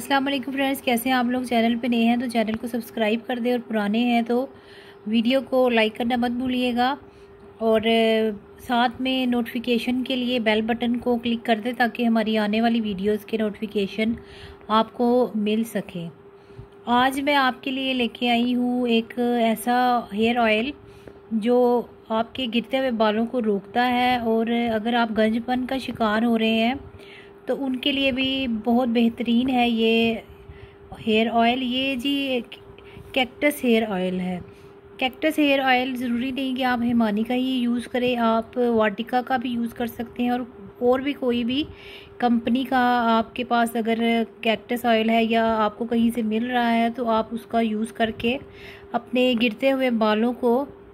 अस्सलाम वालेकुम फ्रेंड्स, कैसे हैं आप लोग। चैनल पे नए हैं तो चैनल को सब्सक्राइब कर दें और पुराने हैं तो वीडियो को लाइक करना मत भूलिएगा और साथ में नोटिफिकेशन के लिए बेल बटन को क्लिक कर दें ताकि हमारी आने वाली वीडियोस के नोटिफिकेशन आपको मिल सके। आज मैं आपके लिए लेके आई हूँ एक ऐसा हेयर ऑयल जो आपके गिरते हुए बालों को रोकता है और अगर आप गंजपन का शिकार हो रहे हैं तो उनके लिए भी बहुत बेहतरीन है ये हेयर ऑयल। ये जी कैक्टस हेयर ऑयल है। कैक्टस हेयर ऑयल ज़रूरी नहीं कि आप हिमानी का ही यूज़ करें, आप वाटिका का भी यूज़ कर सकते हैं और भी कोई भी कंपनी का आपके पास अगर कैक्टस ऑयल है या आपको कहीं से मिल रहा है तो आप उसका यूज़ करके अपने गिरते हुए बालों को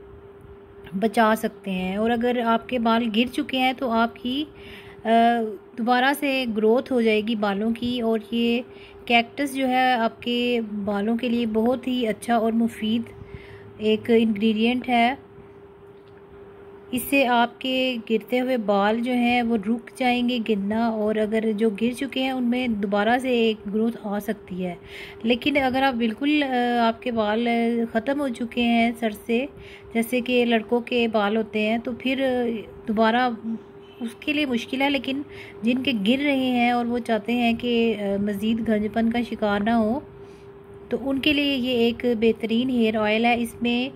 बचा सकते हैं। और अगर आपके बाल गिर चुके हैं तो आपकी दोबारा से ग्रोथ हो जाएगी बालों की। और ये कैक्टस जो है आपके बालों के लिए बहुत ही अच्छा और मुफीद एक इंग्रेडिएंट है। इससे आपके गिरते हुए बाल जो हैं वो रुक जाएंगे गिरना, और अगर जो गिर चुके हैं उनमें दोबारा से एक ग्रोथ आ सकती है। लेकिन अगर आप बिल्कुल आपके बाल ख़त्म हो चुके हैं सर से, जैसे कि लड़कों के बाल होते हैं, तो फिर दोबारा उसके लिए मुश्किल है। लेकिन जिनके गिर रहे हैं और वो चाहते हैं कि मज़ीद गंजपन का शिकार ना हो तो उनके लिए ये एक बेहतरीन हेयर ऑयल है। इसमें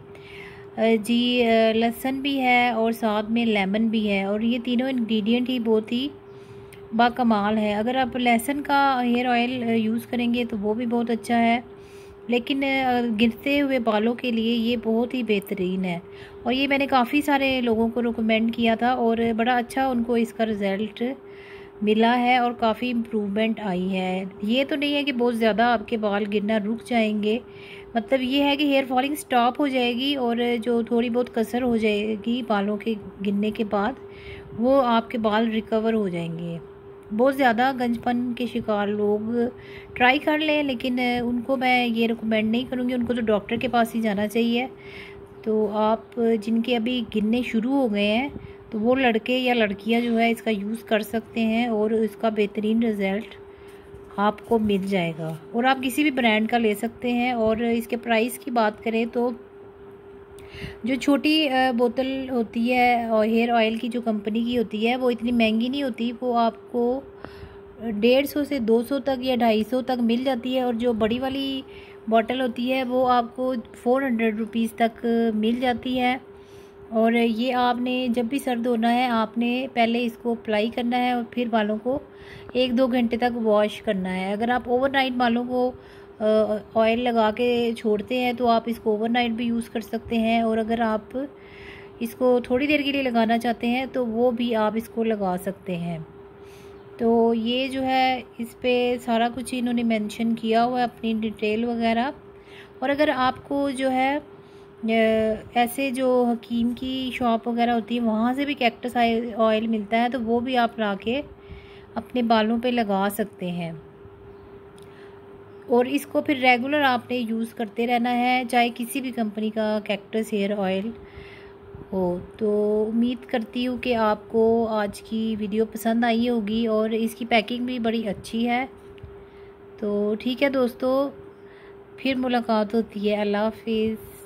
जी लहसुन भी है और साथ में लेमन भी है, और ये तीनों इंग्रेडिएंट ही बहुत ही बाकमाल है। अगर आप लहसुन का हेयर ऑयल यूज़ करेंगे तो वो भी बहुत अच्छा है, लेकिन गिरते हुए बालों के लिए ये बहुत ही बेहतरीन है। और ये मैंने काफ़ी सारे लोगों को रिकमेंड किया था और बड़ा अच्छा उनको इसका रिज़ल्ट मिला है और काफ़ी इम्प्रूवमेंट आई है। ये तो नहीं है कि बहुत ज़्यादा आपके बाल गिरना रुक जाएंगे, मतलब ये है कि हेयर फॉलिंग स्टॉप हो जाएगी और जो थोड़ी बहुत कसर हो जाएगी बालों के गिरने के बाद वो आपके बाल रिकवर हो जाएंगे। बहुत ज़्यादा गंजपन के शिकार लोग ट्राई कर लें, लेकिन उनको मैं ये रिकमेंड नहीं करूँगी, उनको तो डॉक्टर के पास ही जाना चाहिए। तो आप जिनके अभी गिरने शुरू हो गए हैं तो वो लड़के या लड़कियां जो है इसका यूज़ कर सकते हैं और इसका बेहतरीन रिज़ल्ट आपको मिल जाएगा। और आप किसी भी ब्रांड का ले सकते हैं। और इसके प्राइस की बात करें तो जो छोटी बोतल होती है और हेयर ऑयल की जो कंपनी की होती है वो इतनी महंगी नहीं होती, वो आपको 150 से 200 तक या 250 तक मिल जाती है। और जो बड़ी वाली बॉटल होती है वो आपको 400 रुपीज़ तक मिल जाती है। और ये आपने जब भी सर धोना है आपने पहले इसको अप्लाई करना है और फिर बालों को 1-2 घंटे तक वॉश करना है। अगर आप ओवरनाइट बालों को ऑयल लगा के छोड़ते हैं तो आप इसको ओवरनाइट भी यूज़ कर सकते हैं, और अगर आप इसको थोड़ी देर के लिए लगाना चाहते हैं तो वो भी आप इसको लगा सकते हैं। तो ये जो है इस पे सारा कुछ इन्होंने मेंशन किया हुआ है, अपनी डिटेल वगैरह। और अगर आपको जो है ऐसे जो हकीम की शॉप वगैरह होती है वहाँ से भी कैक्टस ऑयल मिलता है तो वो भी आप ला के अपने बालों पे लगा सकते हैं। और इसको फिर रेगुलर आपने यूज़ करते रहना है, चाहे किसी भी कंपनी का कैक्टस हेयर ऑयल हो। तो उम्मीद करती हूँ कि आपको आज की वीडियो पसंद आई होगी और इसकी पैकिंग भी बड़ी अच्छी है। तो ठीक है दोस्तों, फिर मुलाकात होती है। अल्लाह हाफिज़।